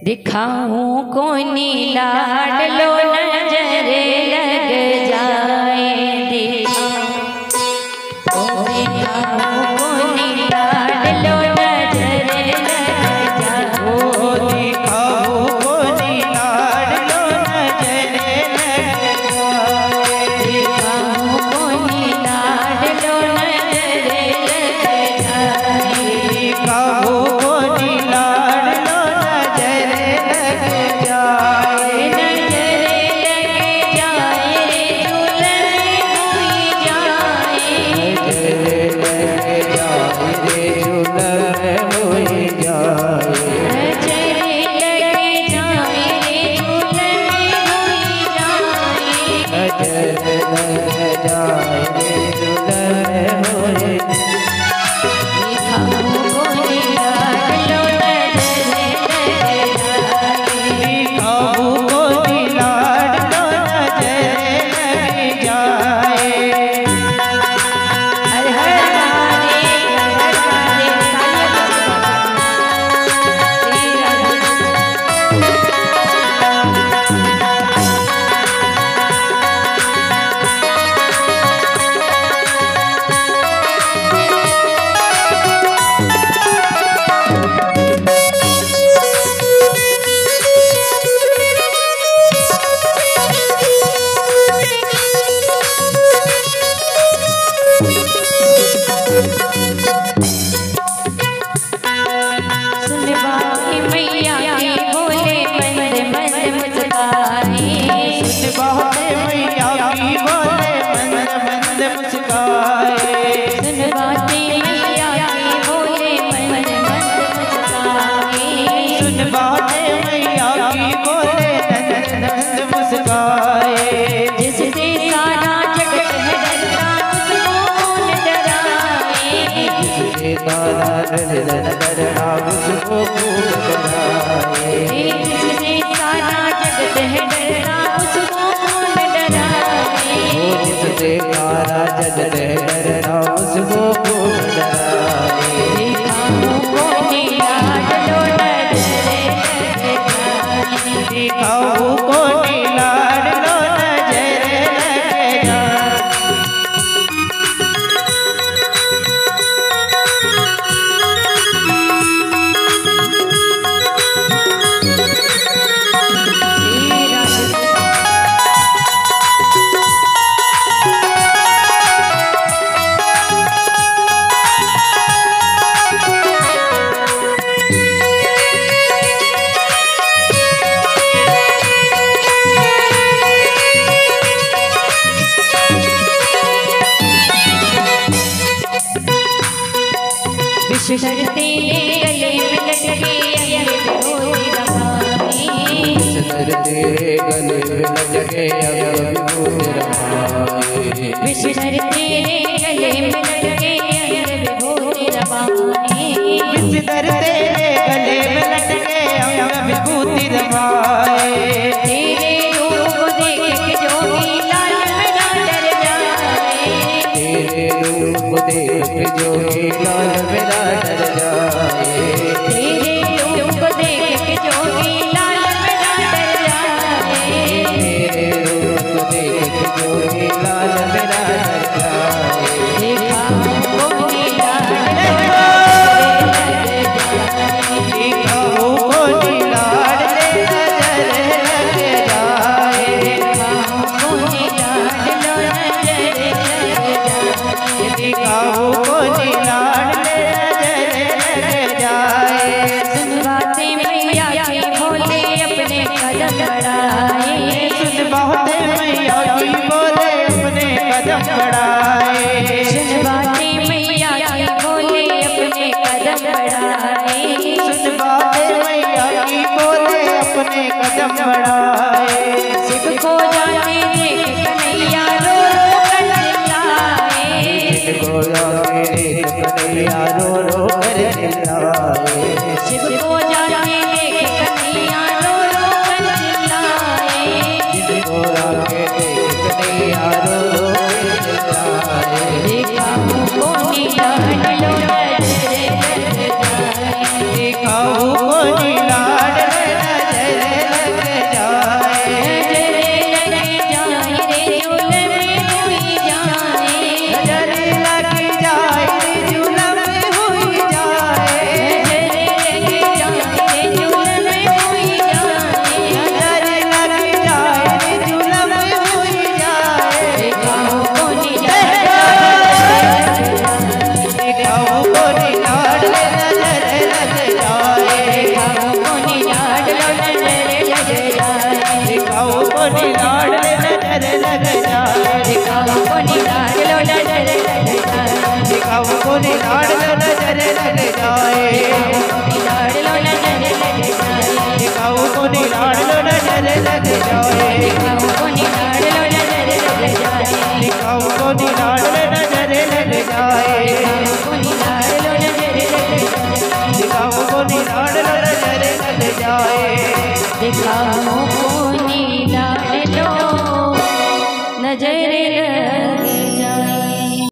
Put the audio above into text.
दिखाऊं कोनी लाडलो नजर लग जाए, दिखाऊं कोनी लाडलो नजर लग जाए, दिखाऊं कोनी लाडलो नजर लग जाए, दिखाऊं कोनी लाडलो नजर लग जाए, दिखाऊं कोनी लाडलो नजर लग जाए, डरना उसको खूब डराए, जिसने सारा जगत है डरना उसको कौन डराए, जिससे सारा जगत है डरना उसको खूब डराए, दिखाऊं कोनी लाडलो नजर लग जाए, दिखाऊं कोनी लाडलो नजर लग जाए, बिछड़ते गले में लटके अंगूरी रवानी, बिछड़ते गले में लटके अंगूरी रवानी, बिछड़ते गले में लटके अंगूरी रवानी, बिछड़ते गले में लटके अंगूरी रवानी, तेरे रूप को देख के जोगी लाल मेरा डर जाए, तेरे रूप को देख के जोगी लाल मेरा डर जाए, तेरे रूप को देख के जोगी लाल मेरा डर जाए, तेरे रूप को देख के जोगी लाल मेरा डर जाए, दिखाऊं कोनी लाडलो दिखाऊं कोनी लाडले नजर लग जाए, दिखाऊं कोनी लाडलो नजर लग जाए, दिखाऊं कोनी लाडले नजर लग जाए, सुन बातें मैया की बोले अपने कदम बढ़ाए, सुन बातें मैया की बोले अपने कदम बढ़ाए, सुन बातें मैया की बोले अपने कदम बढ़ाए, सुन बातें मैया की बोले अपने कदम बढ़ाए, शिव को जाने देख कन्हैया रो रो कर चिल्लाए, जिनको जाके देख कन्हैया रो रो कर चिल्लाए, शिव को जाने देख कन्हैया रो रो कर चिल्लाए, जिनको जाके देख कन्हैया रो रो कर चिल्लाए, दिखाऊं कोनी लाडलो नजर लग जाए, दिखाऊं कोनी लाडले दिखाओ कोनी लाडलो नजर लग जाए, लाडलो नजर लग जाए, दिखाओ कोनी लाडलो नजर लग जाए, कोनी लाडलो नजर लग जाए, दिखाओ कोनी लाडलो नजर लग जाए, कोनी लाडलो नजर लग जाए, दिखाओ कोनी लाडलो नजर लग जाए, दिखाओ कोनी लाडलो नजर लग जाए।